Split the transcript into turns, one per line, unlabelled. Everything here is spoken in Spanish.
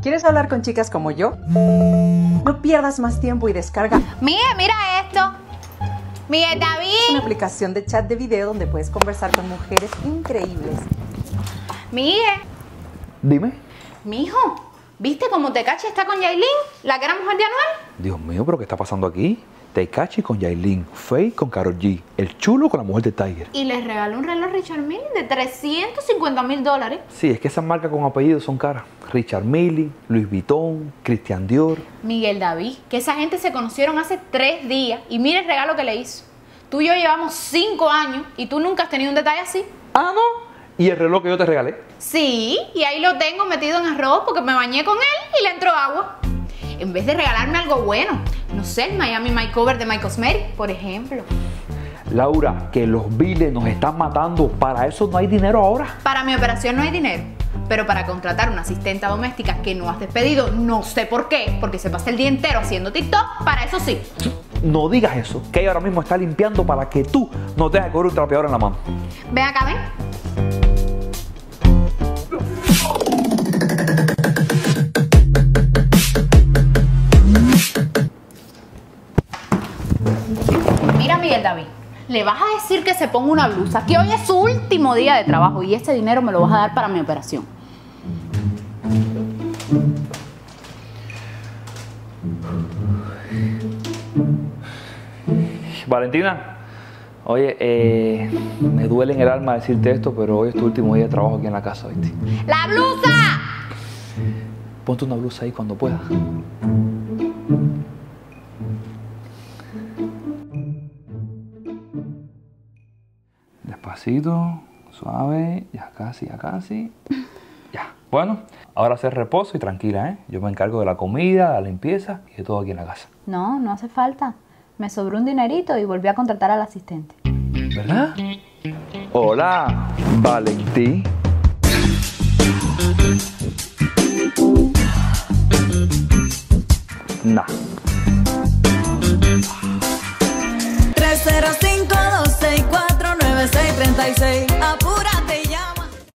¿Quieres hablar con chicas como yo? No pierdas más tiempo y descarga
Miguel, mira esto. Miguel David.
una aplicación de chat de video donde puedes conversar con mujeres increíbles.
Miguel.
Dime.
Mijo, ¿viste cómo Tekashi está con Yailin, la que era mujer de Anuel?
Dios mío, ¿pero qué está pasando aquí? Tekashi con Yailin, Faye con Karol G, el chulo con la mujer de Tiger.
Y les regaló un reloj Richard Mille de $350,000.
Sí, es que esas marcas con apellidos son caras. Richard Mille, Louis Vuitton, Christian Dior.
Miguel David, que esa gente se conocieron hace 3 días y mira el regalo que le hizo. Tú y yo llevamos 5 años y tú nunca has tenido un detalle así.
Ah, ¿no? ¿Y el reloj que yo te regalé?
Sí, y ahí lo tengo metido en arroz porque me bañé con él y le entró agua. En vez de regalarme algo bueno, no sé, el Miami Makeover de My Cosmetics, por ejemplo.
Laura, que los biles nos están matando. Para eso no hay dinero ahora.
Para mi operación no hay dinero, pero para contratar una asistenta doméstica que no has despedido, no sé por qué, porque se pasa el día entero haciendo TikTok, para eso sí.
No digas eso, que ella ahora mismo está limpiando para que tú no tengas que coger un trapeador en la mano.
Ven acá, ven. Mira, Miguel David, le vas a decir que se ponga una blusa, que hoy es su último día de trabajo y ese dinero me lo vas a dar para mi operación.
Valentina, oye, me duele en el alma decirte esto, pero hoy es tu último día de trabajo aquí en la casa, ¿viste?
¡La blusa!
Ponte una blusa ahí cuando puedas. Despacito, suave, ya casi, ya casi. Ya. Bueno, ahora hacer reposo y tranquila, ¿eh? Yo me encargo de la comida, de la limpieza y de todo aquí en la casa.
No, no hace falta. Me sobró un dinerito y volví a contratar al asistente.
¿Verdad? Hola, Valentín. Nah.
305-264-9636